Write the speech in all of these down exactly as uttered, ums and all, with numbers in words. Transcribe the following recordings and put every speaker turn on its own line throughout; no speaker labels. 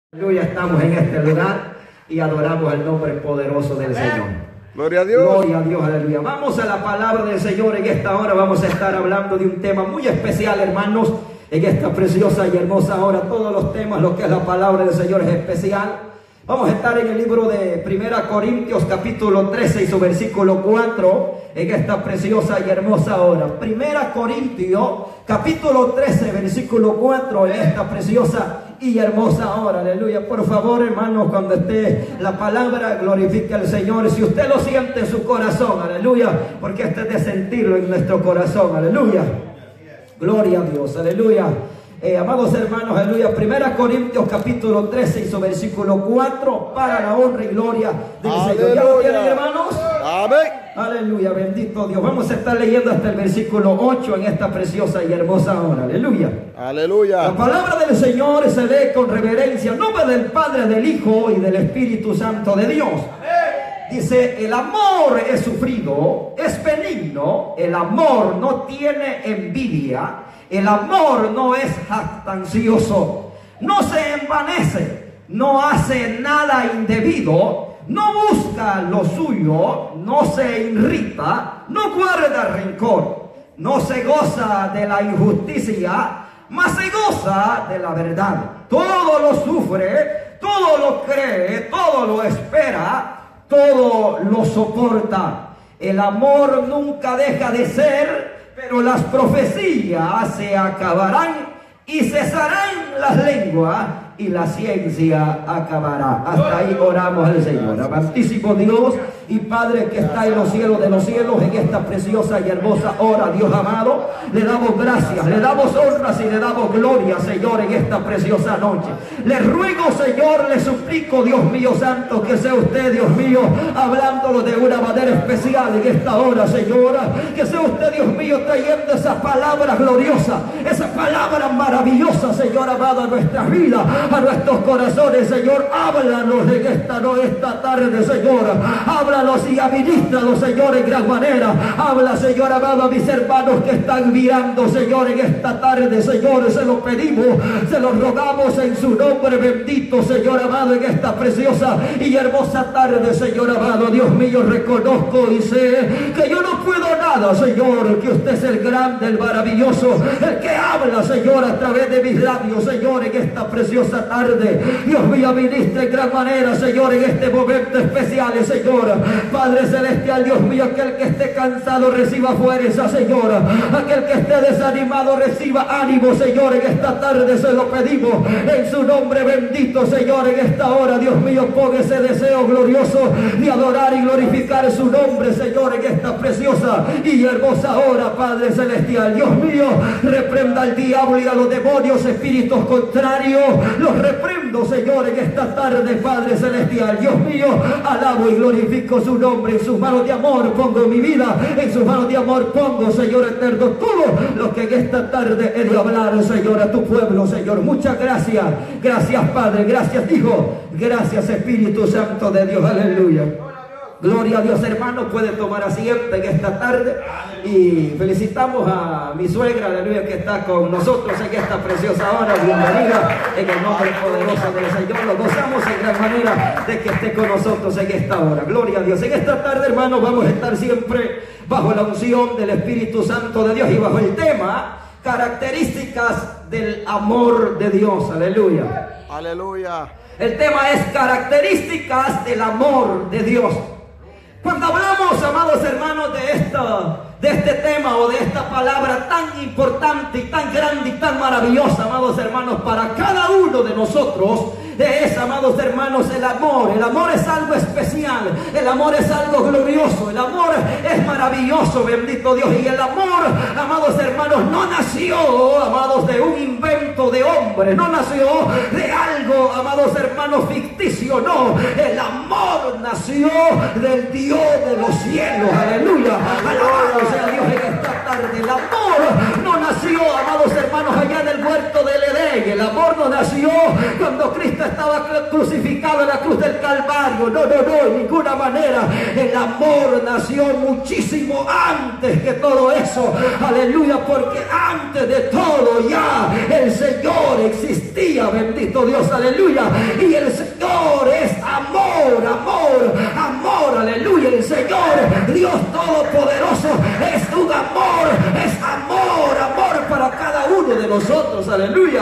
Aleluya, estamos en este lugar y adoramos el nombre poderoso del Señor.
Gloria a Dios.
Gloria a Dios, aleluya. Vamos a la palabra del Señor. En esta hora vamos a estar hablando de un tema muy especial, hermanos. En esta preciosa y hermosa hora, todos los temas, lo que es la palabra del Señor es especial. Vamos a estar en el libro de Primera Corintios, capítulo trece y su versículo cuatro, en esta preciosa y hermosa hora. Primera Corintios, capítulo trece, versículo cuatro, en esta preciosa y hermosa hora. Aleluya. Por favor, hermanos, cuando esté la palabra, glorifique al Señor. Si usted lo siente en su corazón, aleluya, porque este es de sentirlo en nuestro corazón, aleluya. Gloria a Dios, aleluya. Eh, amados hermanos, aleluya. Primera Corintios capítulo trece y su versículo cuatro, para la honra y gloria del Señor. ¿Ya lo tienen, hermanos?
Amén.
Aleluya, bendito Dios. Vamos a estar leyendo hasta el versículo ocho en esta preciosa y hermosa hora. Aleluya.
Aleluya.
La palabra del Señor se lee con reverencia en nombre del Padre, del Hijo y del Espíritu Santo de Dios. Dice, el amor es sufrido, es benigno, el amor no tiene envidia, el amor no es jactancioso, no se envanece, no hace nada indebido, no busca lo suyo, no se irrita, no guarda rencor, no se goza de la injusticia, mas se goza de la verdad. Todo lo sufre, todo lo cree, todo lo espera, todo lo soporta. El amor nunca deja de ser, pero las profecías se acabarán y cesarán las lenguas y la ciencia acabará. Hasta ahí oramos al Señor. Amantísimo Dios y Padre que está en los cielos de los cielos, en esta preciosa y hermosa hora, Dios amado, le damos gracias, le damos honras y le damos gloria, Señor, en esta preciosa noche. Le ruego, Señor, le suplico, Dios mío santo, que sea usted, Dios mío, hablándolo de una manera especial en esta hora, Señora. Que sea usted, Dios mío, trayendo esas palabras gloriosas, esas palabras maravillosas, Señor amado, a nuestras vidas, a nuestros corazones, Señor. Háblanos en esta, no, esta tarde, Señora. Háblanos y administranos, Señor, en gran manera. Habla, Señor amado, a mis hermanos que están mirando, Señor, en esta tarde, Señor. Se lo pedimos, se lo rogamos en su nombre bendito, Señor amado, en esta preciosa y hermosa tarde, Señor amado. Dios mío, reconozco y sé que yo no puedo nada, Señor, que usted es el grande, el maravilloso, el que habla, Señor, a través de mis labios, Señor, en esta preciosa tarde. Dios mío, ministra en gran manera, Señor, en este momento especial, Señor. Padre celestial, Dios mío, aquel que esté cansado reciba fuerza, Señor. Aquel que esté desanimado reciba ánimo, Señor. En esta tarde se lo pedimos en su nombre bendito, Señor. En esta hora, Dios mío, pon ese deseo glorioso de adorar y glorificar su nombre, Señor, en esta preciosa y hermosa hora, Padre celestial. Dios mío, reprenda al diablo y a los demonios, espíritus contrarios. Los reprendo, Señor, en esta tarde, Padre celestial. Dios mío, alabo y glorifico su nombre. En sus manos de amor pongo mi vida, en sus manos de amor pongo, Señor eterno, todo lo que en esta tarde he de hablar, Señor, a tu pueblo, Señor. Muchas gracias, gracias Padre, gracias Hijo, gracias Espíritu Santo de Dios, aleluya. Gloria a Dios, hermano. Puede tomar asiento en esta tarde y felicitamos a mi suegra, aleluya, que está con nosotros en esta preciosa hora. Bienvenida en el nombre poderoso del Señor. Lo gozamos en gran manera de que esté con nosotros en esta hora. Gloria a Dios. En esta tarde, hermanos, vamos a estar siempre bajo la unción del Espíritu Santo de Dios y bajo el tema características del amor de Dios. Aleluya.
Aleluya.
El tema es características del amor de Dios. Cuando hablamos, amados hermanos, de esto, de este tema o de esta palabra tan importante y tan grande y tan maravillosa, amados hermanos, para cada uno de nosotros, es, amados hermanos, el amor. El amor es algo especial, el amor es algo glorioso, el amor es maravilloso, bendito Dios. Y el amor, amados hermanos, no nació, amados, de un invento de hombre, no nació de algo, amados hermanos, ficticio, no. El amor nació del Dios de los cielos, aleluya. Alabado sea Dios en esta tarde. El amor no nació, amados hermanos, allá en el huerto del Edén. El amor no nació cuando Cristo estaba crucificado en la cruz del Calvario. Calvario. No, no, no, en ninguna manera. El amor nació muchísimo antes que todo eso. Aleluya, porque antes de todo ya el Señor existía, bendito Dios, aleluya. Y el Señor es amor, amor, amor, aleluya. El Señor, Dios Todopoderoso, es un amor, es amor, amor para cada uno de nosotros, aleluya.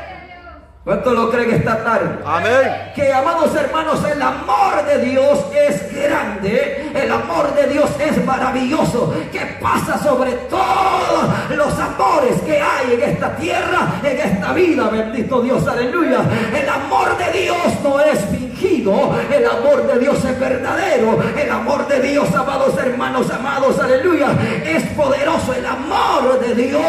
¿Cuánto lo creen esta tarde?
Amén.
Que, amados hermanos, el amor de Dios es grande, el amor de Dios es maravilloso, que pasa sobre todos los amores que hay en esta tierra, en esta vida, bendito Dios, aleluya. El amor de Dios no es fingido, el amor de Dios es verdadero, el amor de Dios, amados hermanos, amados, aleluya, es poderoso, el amor de Dios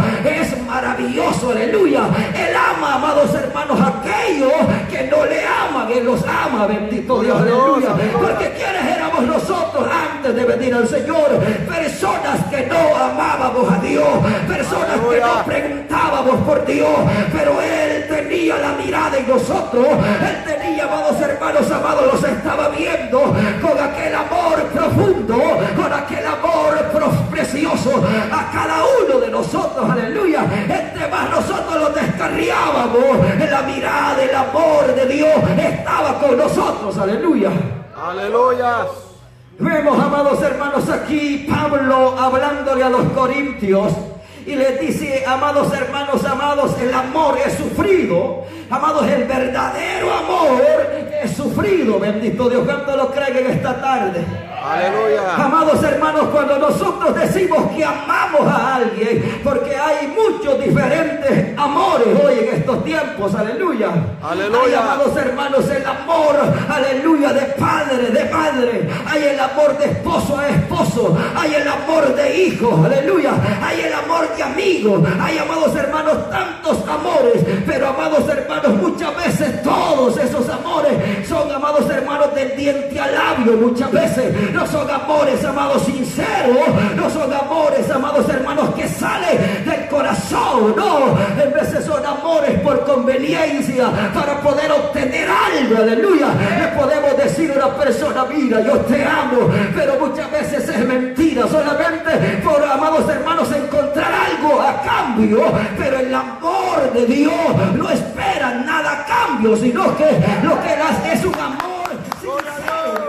es maravilloso, aleluya. Él ama, amados hermanos, aquellos que no le aman, Él los ama, bendito Dios, aleluya. Porque ¿quiénes éramos nosotros antes de venir al Señor? Personas que no amábamos a Dios, personas que no preguntábamos por Dios, pero Él tenía la mirada en nosotros. Él tenía, amados hermanos, amados, los estaba viendo con aquel amor profundo, con aquel amor precioso a cada uno de nosotros, aleluya. Entre más nosotros los descarriábamos, la mirada del amor de Dios estaba con nosotros, aleluya.
Aleluya.
Vemos, amados hermanos, aquí Pablo hablándole a los corintios y les dice, amados hermanos, amados, el amor es sufrido, amados, el verdadero amor es sufrido, bendito Dios. ¿Cuánto lo creen en esta tarde?
Aleluya.
Amados hermanos, cuando nosotros decimos que amamos a alguien, porque hay muchos diferentes amores hoy en estos tiempos, aleluya.
Aleluya.
Hay, amados hermanos, el amor, aleluya, de padre, de madre. Hay el amor de esposo a esposo. Hay el amor de hijo, aleluya. Hay el amor de amigo. Hay, amados hermanos, tantos amores. Pero, amados hermanos, muchas veces todos esos amores son, amados hermanos, del diente al labio, muchas veces. No son amores, amados, sinceros. No son amores, amados hermanos, que salen del corazón. No, en veces son amores por conveniencia, para poder obtener algo, aleluya. Le podemos decir a una persona, mira, yo te amo, pero muchas veces es mentira, solamente por, amados hermanos, encontrar algo a cambio. Pero el amor de Dios no espera nada a cambio, sino que lo que das es un amor sincero.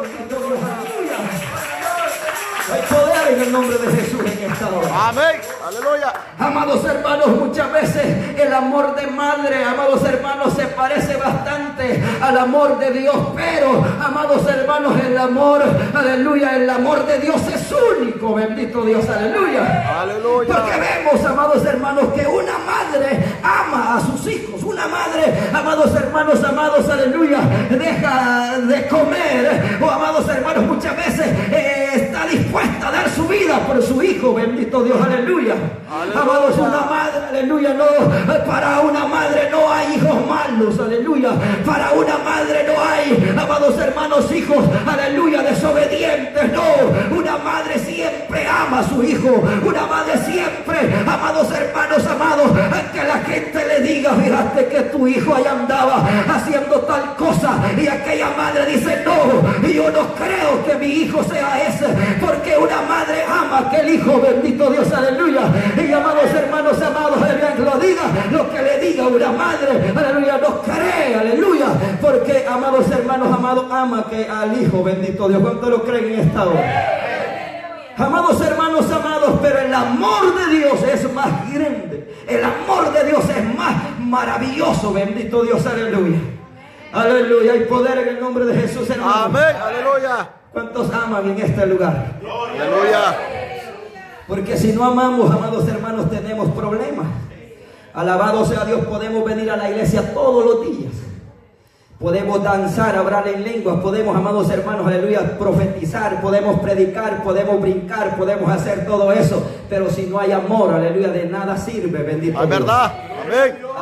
Hay poder en el nombre de Jesús en esta hora.
Amén. Aleluya.
Amados hermanos, muchas veces el amor de madre, amados hermanos, se parece bastante al amor de Dios, pero, amados hermanos, el amor, aleluya, el amor de Dios es único, bendito Dios, aleluya.
Aleluya.
Porque vemos, amados hermanos, que una madre ama a sus hijos, una madre, amados hermanos, amados, aleluya, deja de comer, o, amados hermanos, muchas veces eh, está dispuesta a dar su vida por su hijo, bendito Dios, aleluya. Aleluya. Amados, una madre, aleluya, no, para una madre no hay hijos malos, aleluya. Para una madre no hay, amados hermanos, hijos, aleluya, desobedientes, no. Una madre siempre ama a su hijo. Una madre siempre, amados hermanos, amados, que la gente le diga, fíjate que tu hijo ahí andaba haciendo tal cosa, y aquella madre dice, no, yo no creo que mi hijo sea ese, porque una madre ama a aquel hijo, bendito Dios, aleluya. Y, amados hermanos, amados, que lo diga, lo que le diga una madre, aleluya, no cree, aleluya, porque, amados hermanos, amados, ama que al hijo, bendito Dios. ¿Cuánto lo creen en esta hora? Amados hermanos, amados, pero el amor de Dios es más grande, el amor de Dios es más maravilloso, bendito Dios, aleluya. Aleluya, hay poder en el nombre de Jesús, hermano.
Amén, aleluya.
¿Cuántos aman en este lugar?
Aleluya.
Porque si no amamos, amados hermanos, tenemos problemas. Alabado sea Dios, podemos venir a la iglesia todos los días. Podemos danzar, hablar en lenguas, podemos, amados hermanos, aleluya, profetizar, podemos predicar, podemos brincar, podemos hacer todo eso. Pero si no hay amor, aleluya, de nada sirve, bendito
Es
Dios.
verdad. Amén.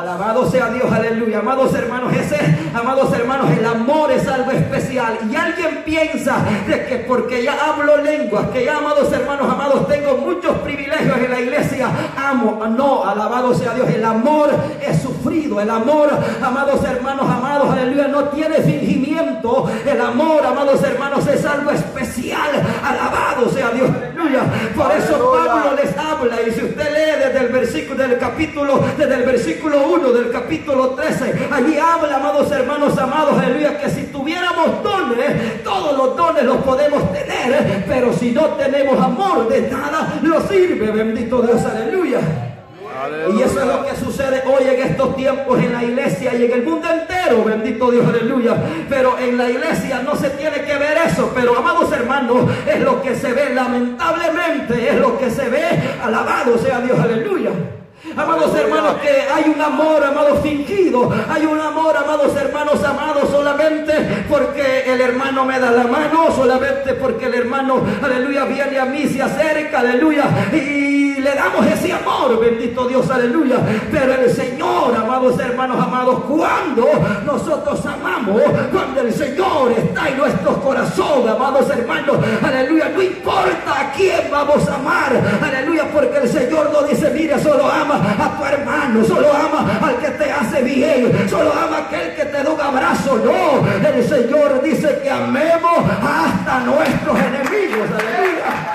Alabado sea Dios, aleluya. Amados hermanos, ese, amados hermanos, el amor es algo especial. Y alguien piensa de que porque ya hablo lenguas, que ya, amados hermanos, amados, tengo muchos privilegios en la iglesia, amo. No, alabado sea Dios, el amor es sufrido. El amor, amados hermanos, amados, aleluya, no tiene fingimiento. El amor, amados hermanos, es algo especial. Alabado sea Dios, aleluya. Por eso
Aleluya.
Pablo les habla, y si usted lee desde el versículo del capítulo, desde el versículo uno del capítulo trece, allí habla, amados hermanos, amados, aleluya, que si tuviéramos dones, todos los dones los podemos tener, pero si no tenemos amor, de nada nos sirve. Bendito Dios, aleluya. Y eso es lo que sucede hoy en estos tiempos en la iglesia y en el mundo entero, bendito Dios, aleluya. Pero en la iglesia no se tiene que ver eso, pero amados hermanos, es lo que se ve, lamentablemente, es lo que se ve. Alabado sea Dios, aleluya. Amados hermanos, que hay un amor, amados, fingido. Hay un amor, amados hermanos, amados, solamente porque el hermano me da la mano, solamente porque el hermano, aleluya, viene a mí, se acerca, aleluya, y le damos ese amor, bendito Dios, aleluya. Pero el Señor, amados hermanos, amados, cuando nosotros amamos, cuando el Señor está en nuestros corazones, amados hermanos, aleluya, no importa a quién vamos a amar, aleluya, porque el Señor no dice, mire, solo ama a tu hermano, solo ama al que te hace bien, solo ama a aquel que te da un abrazo. No, el Señor dice que amemos hasta nuestros enemigos, aleluya.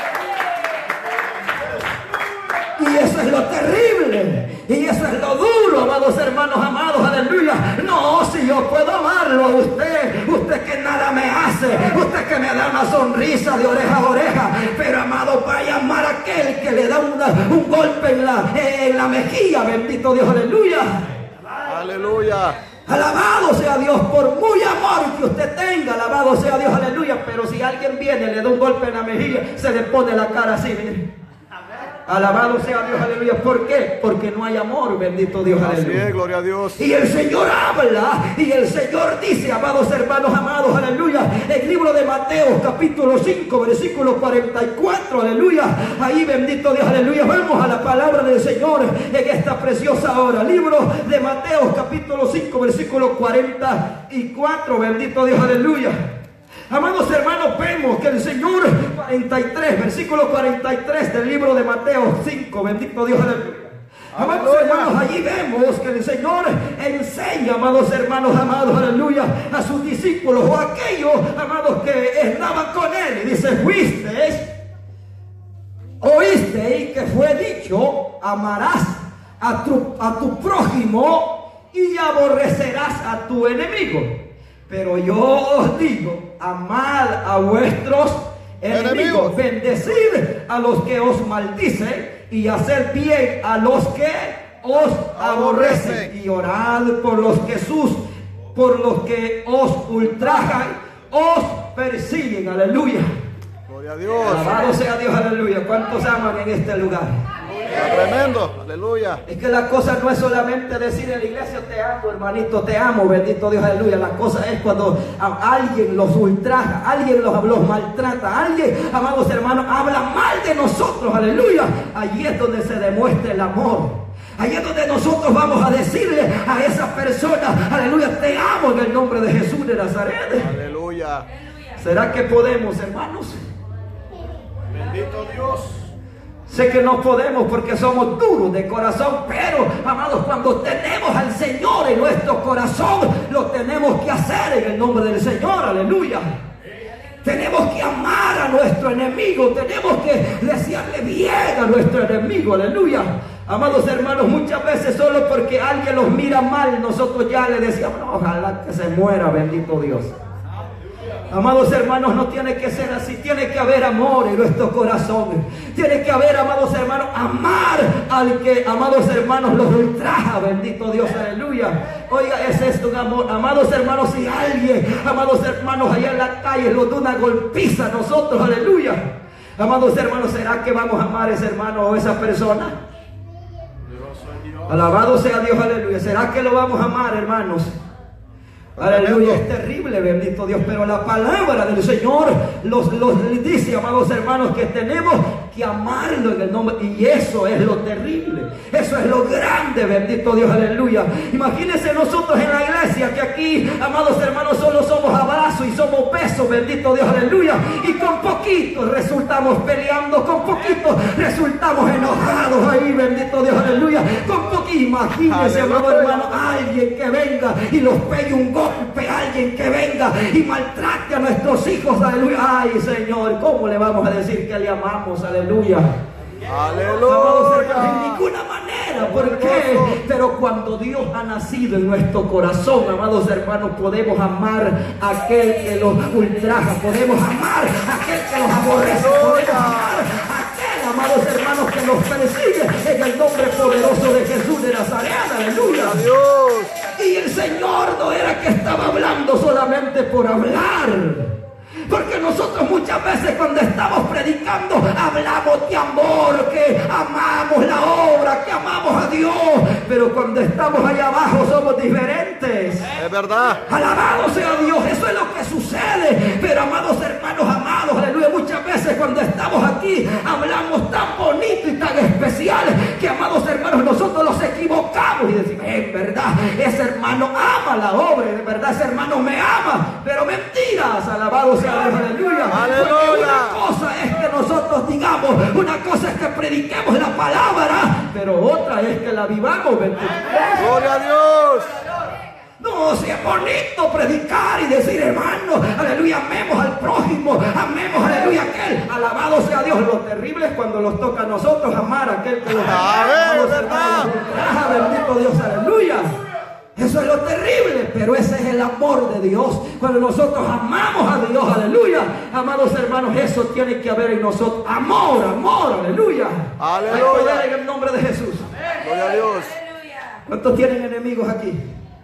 Y eso es lo terrible, y eso es lo duro, amados hermanos, amados, aleluya. No, si yo puedo amarlo a usted, usted que nada me hace, usted que me da una sonrisa de oreja a oreja, pero amado, vaya a amar a aquel que le da una, un golpe en la, en la mejilla, bendito Dios, aleluya.
Aleluya.
Alabado sea Dios, por muy amor que usted tenga, alabado sea Dios, aleluya. Pero si alguien viene y le da un golpe en la mejilla, se le pone la cara así, mire. Alabado sea Dios, aleluya. ¿Por qué? Porque no hay amor, bendito Dios, aleluya.
Así es, gloria a Dios.
Y el Señor habla, y el Señor dice, amados hermanos, amados, aleluya, el libro de Mateo, capítulo cinco, versículo cuarenta y cuatro, aleluya. Ahí, bendito Dios, aleluya, vamos a la palabra del Señor en esta preciosa hora. Libro de Mateo, capítulo cinco, versículo cuarenta y cuatro, bendito Dios, aleluya. Amados hermanos, vemos que el Señor, cuarenta y tres, versículo cuarenta y tres del libro de Mateo cinco, bendito Dios, aleluya. Amados hermanos, allí vemos que el Señor enseña, amados hermanos, amados, aleluya, a sus discípulos o a aquellos, amados, que estaban con él. Y dice, fuisteis, oísteis que fue dicho, amarás a tu, a tu prójimo y aborrecerás a tu enemigo. Pero yo os digo, amad a vuestros enemigos, enemigos. Bendecid a los que os maldicen y haced bien a los que os aborrecen, y orad por los que sus, por los que os ultrajan, os persiguen, aleluya.
Gloria a Dios.
Alabado sea Dios, aleluya. ¿Cuántos aman en este lugar?
Tremendo, aleluya.
Es que la cosa no es solamente decir en la iglesia te amo, hermanito, te amo, bendito Dios, aleluya. La cosa es cuando a alguien los ultraja, alguien los, los maltrata, alguien, amados hermanos, habla mal de nosotros, aleluya. Allí es donde se demuestra el amor. Allí es donde nosotros vamos a decirle a esa persona, aleluya, te amo en el nombre de Jesús de Nazaret.
Aleluya.
¿Será que podemos, hermanos?
Bendito Dios.
Sé que no podemos porque somos duros de corazón, pero, amados, cuando tenemos al Señor en nuestro corazón, lo tenemos que hacer en el nombre del Señor, aleluya. Tenemos que amar a nuestro enemigo, tenemos que desearle bien a nuestro enemigo, aleluya. Amados hermanos, muchas veces solo porque alguien los mira mal, nosotros ya le decíamos, no, ojalá que se muera, bendito Dios. Amados hermanos, no tiene que ser así. Tiene que haber amor en nuestros corazones. Tiene que haber, amados hermanos, amar al que, amados hermanos, los ultraja. Bendito Dios, aleluya. Oiga, es esto un amor. Amados hermanos, si alguien, amados hermanos, allá en la calle nos da una golpiza a nosotros, aleluya. Amados hermanos, ¿será que vamos a amar a ese hermano o a esa persona? Alabado sea Dios, aleluya. ¿Será que lo vamos a amar, hermanos? Aleluya, es terrible, bendito Dios, pero la palabra del Señor los, los dice, amados hermanos, que tenemos que amarlo en el nombre, y eso es lo terrible, eso es lo grande, bendito Dios, aleluya. Imagínense nosotros en la iglesia que aquí, amados hermanos, solo somos abrazos y somos besos, bendito Dios, aleluya, y con poquito resultamos peleando, con poquito resultamos enojados ahí, bendito Dios, aleluya, con poquito, imagínense, amado hermano, alguien que venga y los pegue un golpe, alguien que venga y maltrate a nuestros hijos, aleluya. Ay, Señor, ¿cómo le vamos a decir que le amamos, aleluya?
Aleluya.
En ninguna manera. ¿Por qué? Pero cuando Dios ha nacido en nuestro corazón, amados hermanos, podemos amar a aquel que los ultraja, podemos amar a aquel que los aborrece, podemos amar a aquel, amados hermanos, que nos persigue en el nombre poderoso de Jesús de Nazaret. Aleluya.
Dios.
Y el Señor no era que estaba hablando solamente por hablar. Porque nosotros muchas veces cuando estamos predicando hablamos de amor, que amamos la obra, que amamos a Dios, pero cuando estamos allá abajo somos diferentes.
Es verdad.
Alabado sea Dios, eso es lo que sucede. Pero amados hermanos, amados, aleluya, muchas veces cuando estamos aquí hablamos tan bonito y tan especial que, amados hermanos, nosotros nos equivocamos y decimos, es verdad, ese hermano ama la obra, de verdad ese hermano me ama, pero mentiras, alabado sea Dios, aleluya.
Aleluya.
Porque una cosa es que nosotros digamos, una cosa es que prediquemos la palabra, pero otra es que la vivamos, bendito.
Gloria a Dios.
No, si es bonito predicar y decir, hermano, aleluya, amemos al prójimo, amemos, aleluya, a aquel, alabado sea Dios. Lo terrible es cuando nos toca a nosotros amar a aquel que nos
Amén, verdad.
Ah, bendito Dios, aleluya. Eso es lo terrible, pero ese es el amor de Dios. Cuando nosotros amamos a Dios, aleluya, amados hermanos, eso tiene que haber en nosotros. Amor, amor, aleluya.
Aleluya.
Hay poder en el nombre de Jesús.
Gloria a Dios.
¿Cuántos tienen enemigos aquí?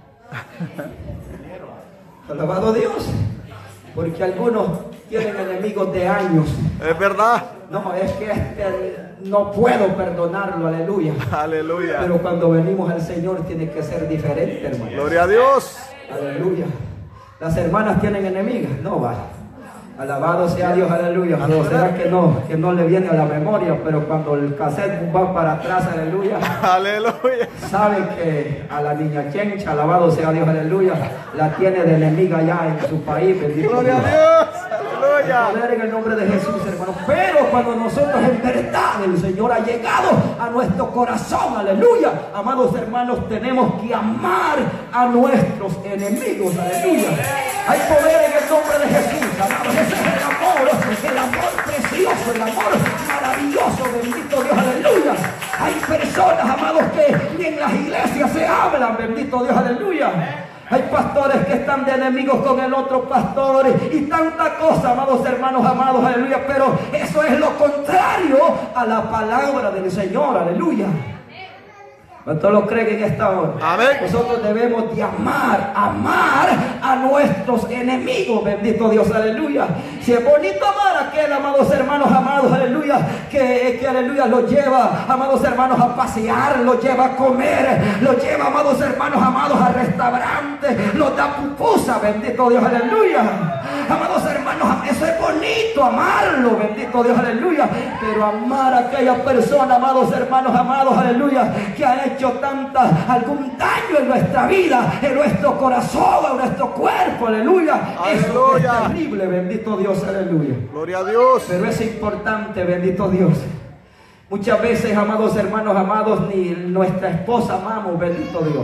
Alabado a Dios. Porque algunos tienen enemigos de años.
Es verdad.
No, es que este, no puedo perdonarlo, aleluya.
Aleluya.
Pero cuando venimos al Señor tiene que ser diferente, hermano.
Gloria a Dios.
Aleluya. Las hermanas tienen enemigas, no va. Alabado sea Dios, aleluya. No, será que no, que no le viene a la memoria, pero cuando el cassette va para atrás, aleluya,
Aleluya.
sabe que a la niña Chencha, alabado sea Dios, aleluya, la tiene de enemiga ya en su país, bendito
Gloria a
Dios.
Dios. Aleluya.
Poder en el nombre de Jesús, hermano. Pero cuando nosotros en verdad el Señor ha llegado a nuestro corazón, aleluya, amados hermanos, tenemos que amar a nuestros enemigos, aleluya. Hay poder en el nombre de Jesús, amados. Ese es el amor, el amor precioso, el amor maravilloso, bendito Dios, aleluya. Hay personas, amados, que ni en las iglesias se hablan, bendito Dios, aleluya. Hay pastores que están de enemigos con el otro pastor y tanta cosa, amados hermanos, amados, aleluya. Pero eso es lo contrario a la palabra del Señor, aleluya. ¿Cuántos lo creen en esta hora?
Amén.
Nosotros debemos de amar, amar a nuestros enemigos, bendito Dios, aleluya. Si es bonito amar a aquel, amados hermanos, amados, aleluya, que, que aleluya, los lleva, amados hermanos, a pasear, los lleva a comer, los lleva, amados hermanos, amados, a restaurantes, los da pupusa, bendito Dios, aleluya. Amados hermanos, eso es bonito, amarlo, bendito Dios, aleluya. Pero amar a aquella persona, amados hermanos, amados, aleluya, que ha hecho tanta, algún daño en nuestra vida, en nuestro corazón, en nuestro cuerpo, aleluya. Eso es
Aleluya.
terrible, bendito Dios, aleluya.
Gloria a Dios.
Pero es importante, bendito Dios. Muchas veces, amados hermanos, amados, ni nuestra esposa amamos, bendito Dios.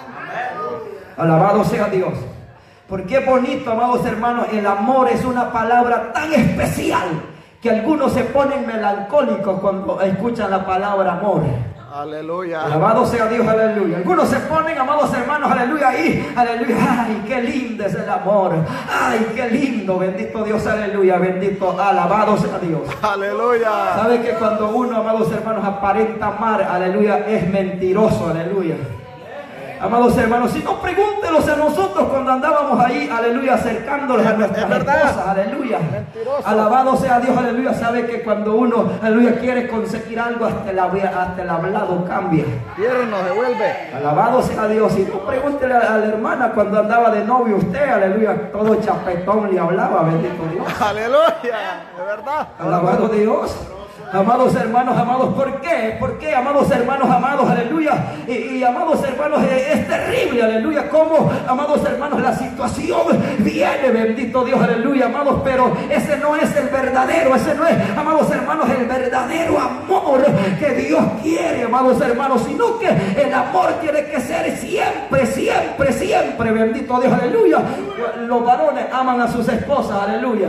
Alabado sea Dios. Porque es bonito, amados hermanos, el amor es una palabra tan especial que algunos se ponen melancólicos cuando escuchan la palabra amor.
Aleluya.
Alabado sea Dios, aleluya. Algunos se ponen, amados hermanos, aleluya, ahí, aleluya. Ay, qué lindo es el amor. Ay, qué lindo, bendito Dios, aleluya, bendito, alabado sea Dios.
Aleluya.
¿Sabe que cuando uno, amados hermanos, aparenta amar, aleluya, es mentiroso, aleluya? Amados hermanos, si no, pregúntelos a nosotros cuando andábamos ahí, aleluya, acercándoles a nuestras esposas, aleluya.
Mentiroso.
Alabado sea Dios, aleluya. Sabe que cuando uno, aleluya, quiere conseguir algo, hasta el, hasta el hablado cambia.
Tierno, devuelve.
Alabado sea Dios. Y no, pregúntele a la hermana cuando andaba de novio usted, aleluya, todo chapetón le hablaba, bendito Dios.
Aleluya, de verdad.
Alabado Dios. Amados hermanos, amados, ¿por qué? ¿Por qué, amados hermanos, amados, aleluya? Y, y amados hermanos, es, es terrible, aleluya, cómo, amados hermanos, la situación viene, bendito Dios, aleluya, amados, pero ese no es el verdadero, ese no es, amados hermanos, el verdadero amor que Dios quiere, amados hermanos, sino que el amor tiene que ser siempre, siempre, siempre, bendito Dios, aleluya. Los varones aman a sus esposas, aleluya.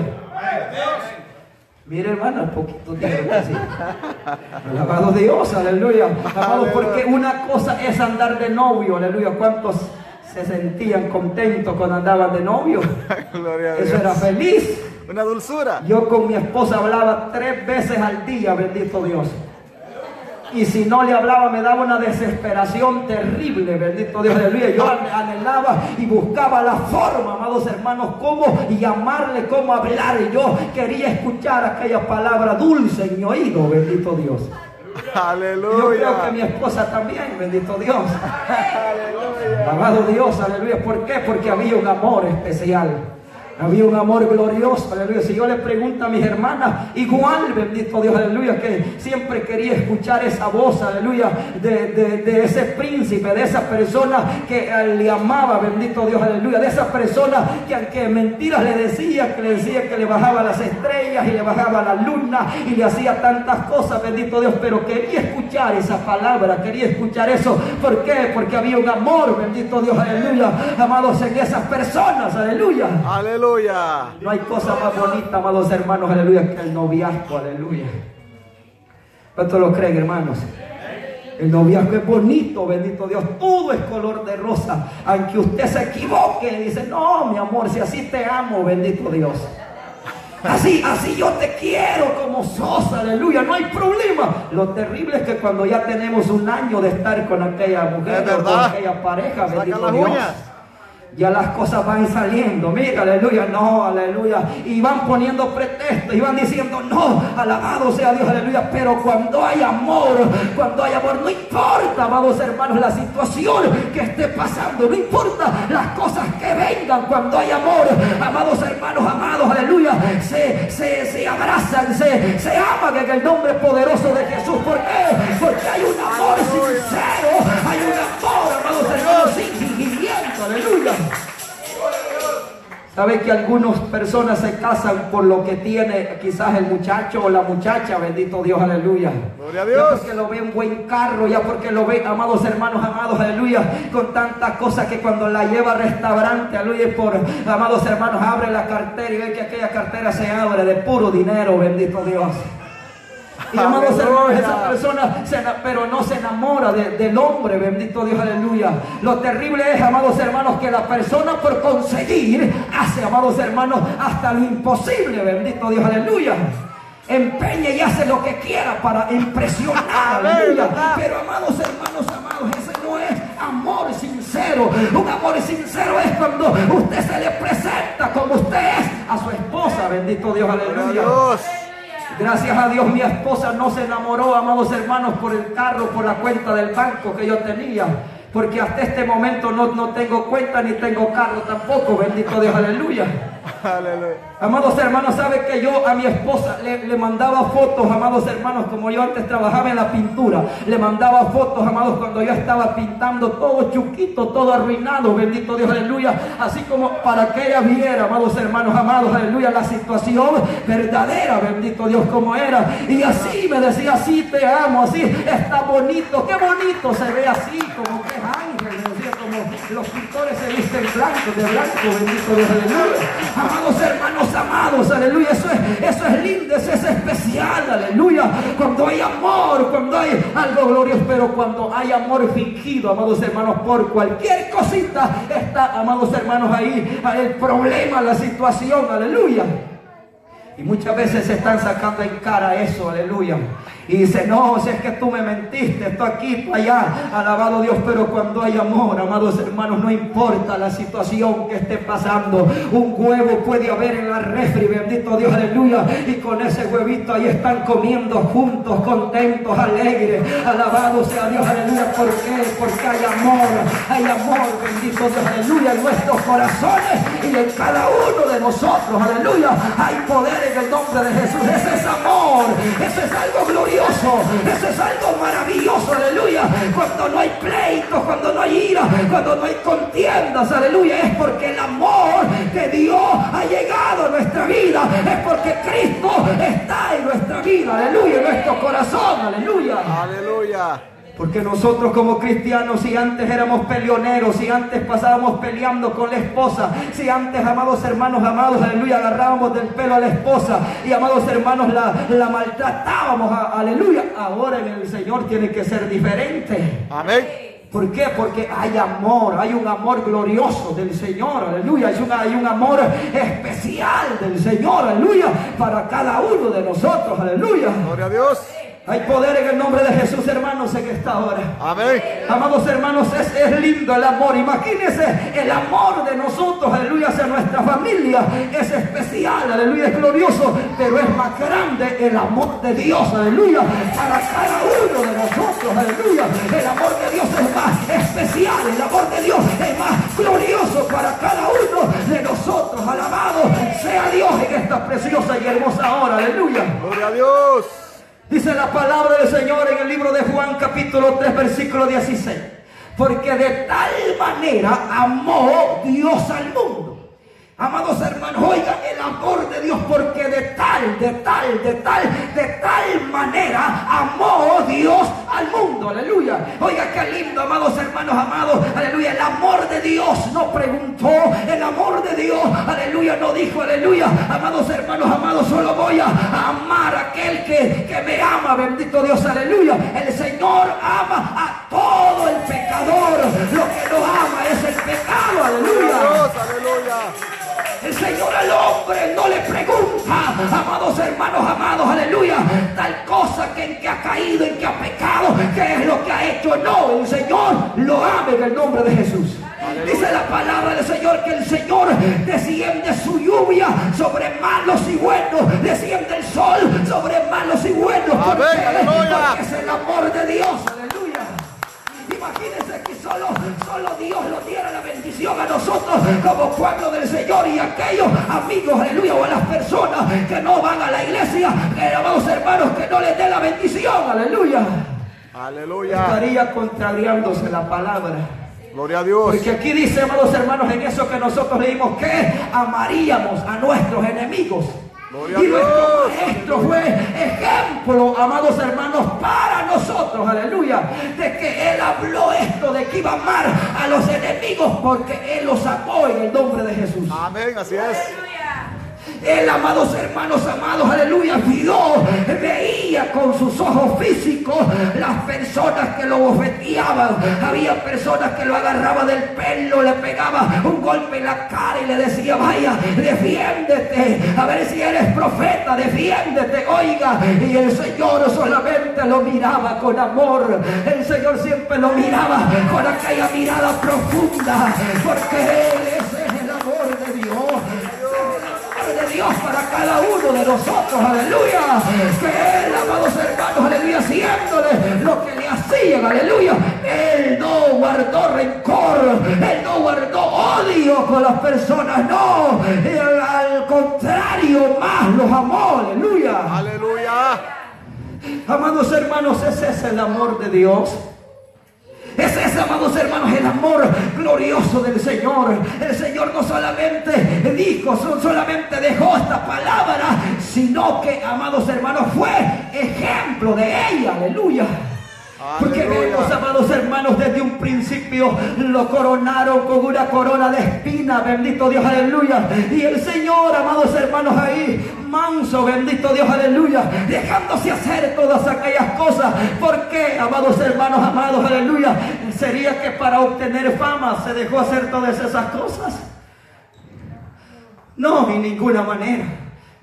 Mire, hermano, un poquito tiene que decir. Alabado Dios, aleluya. Amado, porque una cosa es andar de novio, aleluya. ¿Cuántos se sentían contentos cuando andaban de novio?
Gloria a
Eso
Dios.
era feliz.
Una dulzura.
Yo con mi esposa hablaba tres veces al día, bendito Dios. Y si no le hablaba me daba una desesperación terrible, bendito Dios, aleluya. Yo anhelaba y buscaba la forma, amados hermanos, cómo llamarle, cómo hablar. Y yo quería escuchar aquella palabra dulce en mi oído, bendito Dios.
Aleluya.
Yo creo que mi esposa también, bendito Dios.
Aleluya.
Amado Dios, aleluya. ¿Por qué? Porque había un amor especial. Había un amor glorioso, aleluya. Si yo le pregunto a mis hermanas, igual, bendito Dios, aleluya, que siempre quería escuchar esa voz, aleluya, de, de, de ese príncipe, de esa persona que eh, le amaba, bendito Dios, aleluya, de esa persona que aunque mentiras le decía, que le decía que le bajaba las estrellas y le bajaba la luna y le hacía tantas cosas, bendito Dios, pero quería escuchar esa palabra, quería escuchar eso. ¿Por qué? Porque había un amor, bendito Dios, aleluya, amados, en esas personas, aleluya.
Aleluya.
No hay cosa más bonita, amados hermanos, aleluya, que el noviazgo, aleluya. ¿Cuántos lo creen, hermanos? El noviazgo es bonito, bendito Dios. Todo es color de rosa. Aunque usted se equivoque y dice, no, mi amor, si así te amo, bendito Dios. Así, así yo te quiero como sos, aleluya, no hay problema. Lo terrible es que cuando ya tenemos un año de estar con aquella mujer o con aquella pareja, bendito Dios, ya las cosas van saliendo, mira, aleluya, no, aleluya, y van poniendo pretextos, y van diciendo, no, alabado sea Dios, aleluya, pero cuando hay amor, cuando hay amor, no importa, amados hermanos, la situación que esté pasando, no importa las cosas que vengan, cuando hay amor, amados hermanos, amados, aleluya, se, se, se abrazan, se, se aman en el nombre poderoso de Jesús. ¿Por qué? Porque hay un amor sincero, hay un amor, amados hermanos, sin fingimiento, aleluya. ¿Sabe que algunas personas se casan por lo que tiene quizás el muchacho o la muchacha? Bendito Dios, aleluya.
Gloria a Dios.
Ya porque lo ve un buen carro, ya porque lo ve, amados hermanos, amados, aleluya, con tantas cosas que cuando la lleva al restaurante, aleluya, por, amados hermanos, abre la cartera y ve que aquella cartera se abre de puro dinero, bendito Dios. Y amados hermanos, esa persona se, pero no se enamora de, del hombre, bendito Dios, aleluya. Lo terrible es, amados hermanos, que la persona por conseguir hace, amados hermanos, hasta lo imposible, bendito Dios, aleluya. Empeña y hace lo que quiera para impresionar, aleluya. Pero amados hermanos, amados, ese no es amor sincero. Un amor sincero es cuando usted se le presenta como usted es a su esposa, bendito Dios, aleluya. Gracias a Dios mi esposa no se enamoró, amados hermanos, por el carro, por la cuenta del banco que yo tenía. Porque hasta este momento no, no tengo cuenta ni tengo carro tampoco, bendito Dios, aleluya.
Aleluya.
Amados hermanos, ¿sabe que yo a mi esposa le, le mandaba fotos, amados hermanos, como yo antes trabajaba en la pintura? Le mandaba fotos, amados, cuando yo estaba pintando todo chuquito, todo arruinado, bendito Dios, aleluya. Así como para que ella viera, amados hermanos, amados, aleluya, la situación verdadera, bendito Dios, como era. Y así me decía, así te amo, así está bonito, qué bonito se ve así, como que es ángel, me decía, como los pintores se visten blanco, de blanco, bendito Dios, aleluya. Amados hermanos, amados, aleluya, eso es, eso es lindo, eso es especial, aleluya. Cuando hay amor, cuando hay algo glorioso, pero cuando hay amor fingido, amados hermanos, por cualquier cosita está, amados hermanos, ahí el problema, la situación, aleluya. Y muchas veces se están sacando en cara eso, aleluya. Y dice, no, si es que tú me mentiste, esto aquí, tú allá, alabado Dios. Pero cuando hay amor, amados hermanos, no importa la situación que esté pasando. Un huevo puede haber en la refri, bendito Dios, aleluya. Y con ese huevito ahí están comiendo juntos, contentos, alegres. Alabado sea Dios, aleluya. ¿Por qué? Porque hay amor, hay amor, bendito Dios, aleluya, en nuestros corazones y en cada uno de nosotros, aleluya. Hay poder en el nombre de Jesús. Ese es amor, eso es algo glorioso. Eso es algo maravilloso, aleluya. Cuando no hay pleitos, cuando no hay ira, cuando no hay contiendas, aleluya, es porque el amor de Dios ha llegado a nuestra vida. Es porque Cristo está en nuestra vida, aleluya, en nuestro corazón, aleluya.
Aleluya.
Porque nosotros como cristianos, si antes éramos peleoneros, si antes pasábamos peleando con la esposa, si antes, amados hermanos, amados, aleluya, agarrábamos del pelo a la esposa y, amados hermanos, la, la maltratábamos, a, aleluya, ahora en el Señor tiene que ser diferente.
Amén.
¿Por qué? Porque hay amor, hay un amor glorioso del Señor, aleluya, hay un, hay un amor especial del Señor, aleluya, para cada uno de nosotros, aleluya.
Gloria a Dios.
Hay poder en el nombre de Jesús, hermanos, en esta hora.
Amén.
Amados hermanos, es, es lindo el amor. Imagínense el amor de nosotros, aleluya, hacia nuestra familia. Es especial, aleluya, es glorioso. Pero es más grande el amor de Dios, aleluya, para cada uno de nosotros, aleluya. El amor de Dios es más especial. El amor de Dios es más glorioso para cada uno de nosotros. Alabado sea Dios en esta preciosa y hermosa hora, aleluya.
Gloria a Dios.
Dice la palabra del Señor en el libro de Juan capítulo tres versículo dieciséis. Porque de tal manera amó Dios al mundo. Amados hermanos, oigan el amor de Dios, porque de tal, de tal, de tal, de tal manera amó Dios al mundo, aleluya. Oiga qué lindo, amados hermanos, amados, aleluya. El amor de Dios no preguntó, el amor de Dios, aleluya, no dijo, aleluya, amados hermanos, amados, solo voy a amar a aquel que, que me ama, bendito Dios, aleluya. El Señor ama a todo el pecador. Lo que no ama es el pecado, aleluya.
Dios, aleluya.
El Señor al hombre no le pregunta, amados hermanos, amados, aleluya, tal cosa que en que ha caído, en que ha pecado, qué es lo que ha hecho. No, el Señor lo ama en el nombre de Jesús. Aleluya. Dice la palabra del Señor que el Señor desciende su lluvia sobre malos y buenos, desciende el sol sobre malos y buenos. ¿Por
Amén,
qué?
aleluya.
Porque es el amor de Dios, aleluya. Imagínense que solo, solo Dios nos diera la bendición a nosotros como pueblo del Señor, y aquellos amigos, aleluya, o a las personas que no van a la iglesia, eh, amados hermanos, que no les dé la bendición, aleluya.
Aleluya.
Estaría contrariándose la palabra.
Gloria a Dios.
Porque aquí dice, amados hermanos, en eso que nosotros leímos, que amaríamos a nuestros enemigos.
Gloria a
Y nuestro
Dios.
maestro fue ejemplo, amados hermanos, para nosotros, aleluya, de que él habló esto, de que iba a amar a los enemigos, porque él los amó en el nombre de Jesús.
Amén, así es.
Él, amados hermanos, amados, aleluya, vio, veía con sus ojos físicos las personas que lo bofeteaban. Había personas que lo agarraban del pelo, le pegaba un golpe en la cara y le decía, vaya, defiéndete, a ver si eres profeta, defiéndete, oiga. Y el Señor solamente lo miraba con amor. El Señor siempre lo miraba con aquella mirada profunda, porque Él es el amor de Dios. De Dios para cada uno de nosotros, aleluya, que Él, amados hermanos, aleluya, haciéndole lo que le hacían, aleluya, Él no guardó rencor, Él no guardó odio con las personas, no, Él, al contrario, más los amó, aleluya,
Aleluya.
amados hermanos, ese es el amor de Dios. Ese es, amados hermanos, el amor glorioso del Señor. El Señor no solamente dijo, no solamente dejó esta palabra, sino que, amados hermanos, fue ejemplo de ella, aleluya. Porque
Aleluya.
vemos, amados hermanos, desde un principio lo coronaron con una corona de espina, bendito Dios, aleluya. Y el Señor, amados hermanos, ahí manso, bendito Dios, aleluya, dejándose hacer todas aquellas cosas. ¿Por qué, amados hermanos, amados, aleluya? ¿Sería que para obtener fama se dejó hacer todas esas cosas? No, en ninguna manera.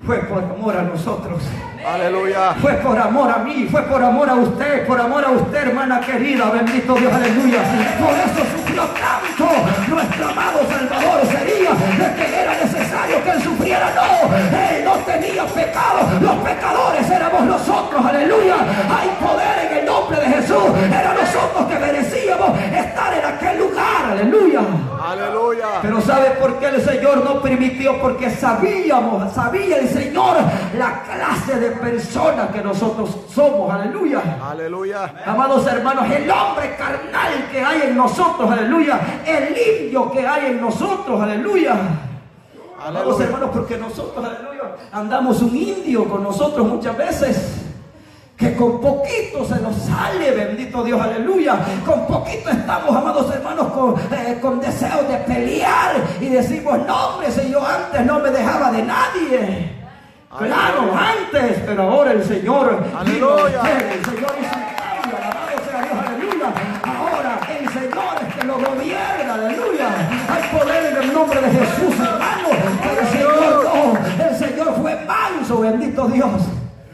fue por amor a nosotros.
Aleluya.
Fue por amor a mí, fue por amor a usted, por amor a usted, hermana querida, bendito Dios, aleluya. Por eso sufrió tanto nuestro amado Salvador. Sería de que era necesario que Él sufriera. No, Él no tenía pecado, los pecadores éramos nosotros, aleluya. Hay poder en el nombre de Jesús. Era nosotros que merecíamos estar en aquel lugar, aleluya.
Aleluya.
Pero ¿sabe por qué el Señor no permitió? Porque sabíamos, sabía el Señor la clase de personas que nosotros somos, aleluya.
Aleluya.
Amados hermanos, el hombre carnal que hay en nosotros, aleluya. El indio que hay en nosotros, aleluya. Amados
Aleluya.
hermanos, porque nosotros, aleluya, andamos un indio con nosotros muchas veces, que con poquito se nos sale, bendito Dios, aleluya. Con poquito estamos, amados hermanos, con, eh, con deseos de pelear y decimos, no hombre, si yo antes no me dejaba de nadie. Claro, antes, pero ahora el Señor,
aleluya,
el Señor hizo un cambio, alabado sea Dios, aleluya. Ahora el Señor es que lo gobierna, aleluya. Hay poder en el nombre de Jesús, hermano. Pero el Señor no, el Señor fue manso, bendito Dios.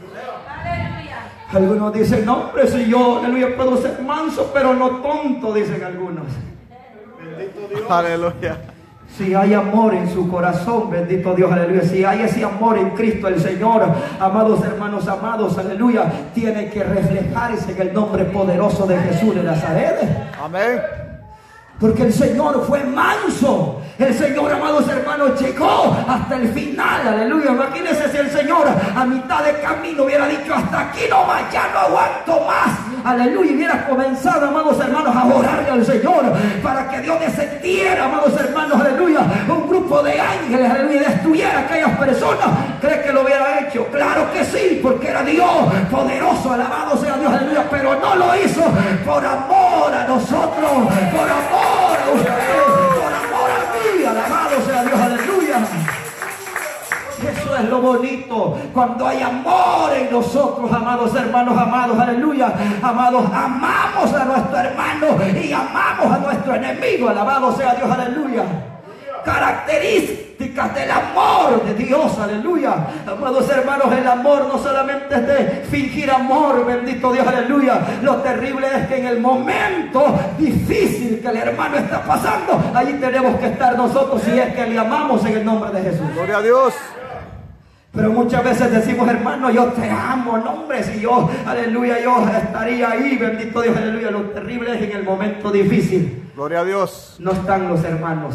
Algunos dicen, no hombre, si yo, aleluya, puedo ser manso, pero no tonto, dicen algunos.
Bendito Dios. Aleluya.
Si hay amor en su corazón, bendito Dios, aleluya. Si hay ese amor en Cristo el Señor, amados hermanos, amados, aleluya, tiene que reflejarse en el nombre poderoso de Jesús de Nazaret.
Amén.
Porque el Señor fue manso. El Señor, amados hermanos, llegó hasta el final, aleluya. Imagínense si el Señor a mitad de camino hubiera dicho, hasta aquí nomás, ya no aguanto más, aleluya. Y hubiera comenzado, amados hermanos, a orarle al Señor para que Dios descendiera, amados hermanos, aleluya, un grupo de ángeles, aleluya, y destruyera a aquellas personas. ¿Cree que lo hubiera hecho? Claro que sí, porque era Dios poderoso, alabado sea Dios, aleluya. Pero no lo hizo por amor a nosotros, por amor a ustedes, por amor a mí, alabado sea Dios, aleluya. Eso es lo bonito, cuando hay amor en nosotros, amados hermanos, amados, aleluya. Amados, amamos a nuestro hermano y amamos a nuestro enemigo, alabado sea Dios, aleluya. Características del amor de Dios, aleluya. Amados hermanos, el amor no solamente es de fingir amor, bendito Dios, aleluya. Lo terrible es que en el momento difícil que el hermano está pasando, allí tenemos que estar nosotros, si es que le amamos en el nombre de Jesús.
Gloria a Dios.
Pero muchas veces decimos, hermano, yo te amo, no hombre, si yo, aleluya, yo estaría ahí, bendito Dios, aleluya. Lo terrible es en el momento difícil.
Gloria a Dios.
No están los hermanos.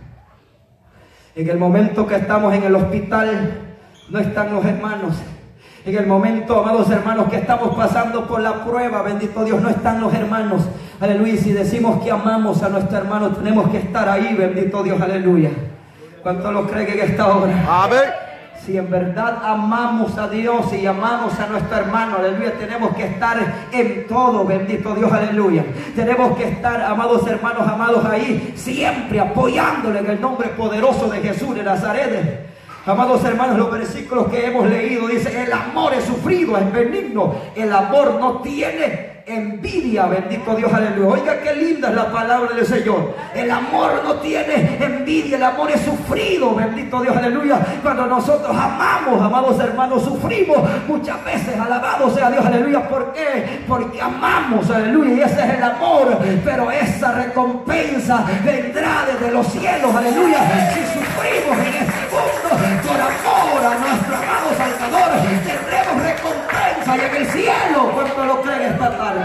En el momento que estamos en el hospital, no están los hermanos. En el momento, amados hermanos, que estamos pasando por la prueba, bendito Dios, no están los hermanos. Aleluya. Y si decimos que amamos a nuestro hermano, tenemos que estar ahí, bendito Dios, aleluya. ¿Cuánto lo creen en esta hora?
Amén.
Si en verdad amamos a Dios y amamos a nuestro hermano, aleluya, tenemos que estar en todo, bendito Dios, aleluya. Tenemos que estar, amados hermanos, amados, ahí, siempre apoyándole en el nombre poderoso de Jesús de Nazaret. Amados hermanos, los versículos que hemos leído dice, el amor es sufrido, es benigno, el amor no tiene envidia, bendito Dios, aleluya. Oiga qué linda es la palabra del Señor. El amor no tiene envidia, el amor es sufrido, bendito Dios, aleluya. Cuando nosotros amamos, amados hermanos, sufrimos muchas veces, alabado sea Dios, aleluya. ¿Por qué? Porque amamos, aleluya, y ese es el amor. Pero esa recompensa vendrá desde los cielos, aleluya. Si sufrimos en este mundo por amor a nuestro amado Salvador, tendremos recompensa y en el cielo. ¿Cuánto lo creen esta tarde?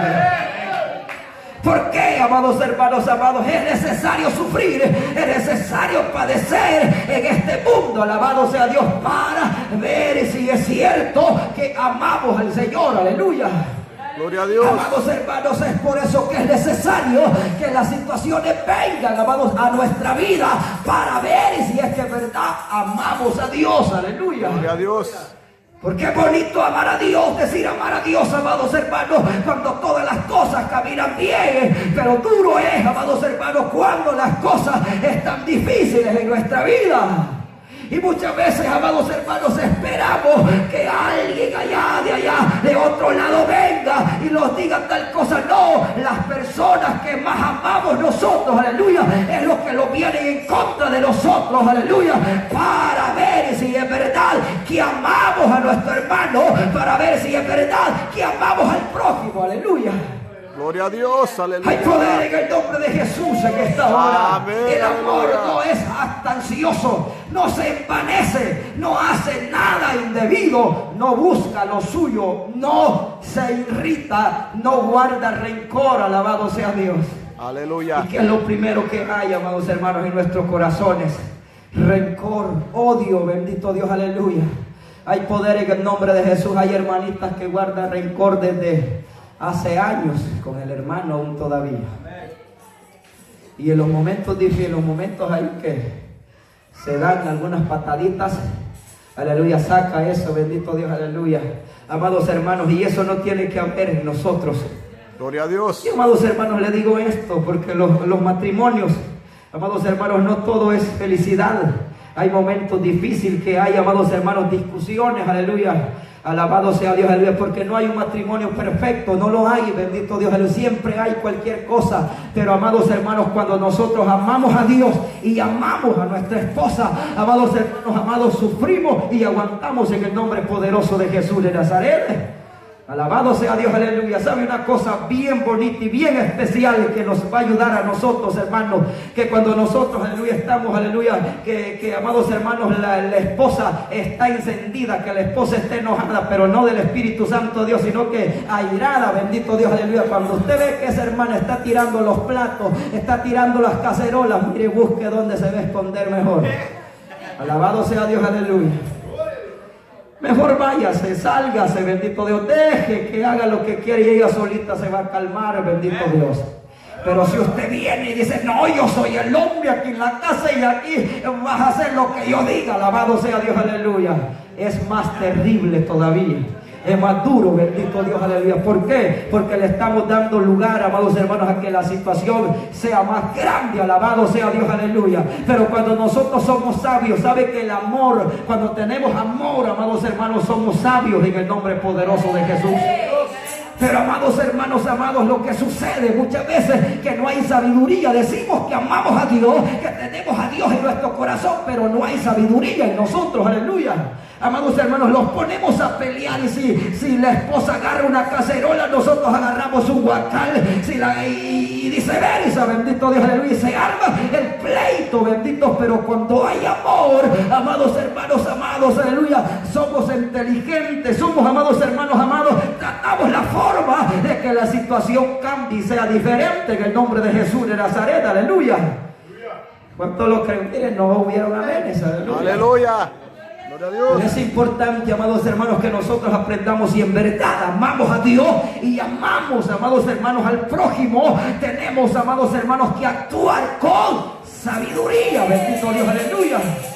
¿Por qué, amados hermanos, amados? Es necesario sufrir, es necesario padecer en este mundo, alabado sea Dios, para ver si es cierto que amamos al Señor, aleluya.
Gloria a Dios.
Amados hermanos, es por eso que es necesario que las situaciones vengan, amados, a nuestra vida para ver si es que en verdad amamos a Dios, aleluya.
Gloria a Dios.
Porque es bonito amar a Dios, decir amar a Dios, amados hermanos, cuando todas las cosas caminan bien. Pero duro es, amados hermanos, cuando las cosas están difíciles en nuestra vida. Y muchas veces, amados hermanos, esperamos que alguien allá, de allá, de otro lado venga y nos diga tal cosa. No, las personas que más amamos nosotros, aleluya, es los que lo vienen en contra de nosotros, aleluya, para ver si en verdad verdad que amamos a nuestro hermano, para ver si es verdad que amamos al prójimo. Aleluya.
Gloria a Dios, aleluya.
Hay poder en el nombre de Jesús en esta hora.
Amén,
el amor
aleluya.
no es jactancioso, no se envanece, no hace nada indebido, no busca lo suyo, no se irrita, no guarda rencor. Alabado sea Dios.
Aleluya.
¿Y qué es lo primero que hay, amados hermanos, en nuestros corazones? Rencor, odio, bendito Dios, aleluya. Hay poder en el nombre de Jesús. Hay hermanitas que guardan rencor desde hace años con el hermano aún todavía. Y en los momentos difíciles, en los momentos ahí que se dan algunas pataditas, aleluya, saca eso, bendito Dios, aleluya. Amados hermanos, y eso no tiene que haber en nosotros.
Gloria a Dios.
Y amados hermanos, le digo esto porque los, los matrimonios, amados hermanos, no todo es felicidad. Hay momentos difíciles que hay, amados hermanos, discusiones, aleluya. Alabado sea Dios, aleluya, porque no hay un matrimonio perfecto, no lo hay, bendito Dios, aleluya. Siempre hay cualquier cosa, pero amados hermanos, cuando nosotros amamos a Dios y amamos a nuestra esposa, amados hermanos, amados, sufrimos y aguantamos en el nombre poderoso de Jesús de Nazaret. Alabado sea Dios, aleluya. ¿Sabe una cosa bien bonita y bien especial que nos va a ayudar a nosotros, hermanos? Que cuando nosotros, aleluya, estamos, aleluya, que, que amados hermanos, la, la esposa está encendida, que la esposa esté enojada, pero no del Espíritu Santo Dios, sino que airada, bendito Dios, aleluya. Cuando usted ve que esa hermana está tirando los platos, está tirando las cacerolas, mire, busque dónde se va a esconder mejor. Alabado sea Dios, aleluya. Mejor váyase, sálgase, bendito Dios, deje que haga lo que quiere y ella solita se va a calmar, bendito Dios. Pero si usted viene y dice, no, yo soy el hombre aquí en la casa y aquí vas a hacer lo que yo diga, alabado sea Dios, aleluya, es más terrible todavía. Es más duro, bendito Dios, aleluya. ¿Por qué? Porque le estamos dando lugar, amados hermanos, a que la situación sea más grande, alabado sea Dios, aleluya. Pero cuando nosotros somos sabios, sabe que el amor, cuando tenemos amor, amados hermanos, somos sabios en el nombre poderoso de Jesús. Pero amados hermanos, amados, lo que sucede muchas veces que no hay sabiduría. Decimos que amamos a Dios, que tenemos a Dios en nuestro corazón, pero no hay sabiduría en nosotros, aleluya. Amados hermanos, los ponemos a pelear y si, si la esposa agarra una cacerola, nosotros agarramos un guacal, si la, y, y viceversa, bendito Dios, aleluya, y se arma el pleito, bendito. Pero cuando hay amor, amados hermanos, amados, aleluya, somos inteligentes, somos, amados hermanos, amados, tratamos la forma de que la situación cambie y sea diferente en el nombre de Jesús de Nazaret, aleluya. ¿Cuántos lo creen? Miren, no hubieron amenes, aleluya.
Aleluya. Dios.
Es importante, amados hermanos, que nosotros aprendamos y en verdad amamos a Dios y amamos, amados hermanos, al prójimo. Tenemos, amados hermanos, que actuar con sabiduría, bendito Dios, aleluya.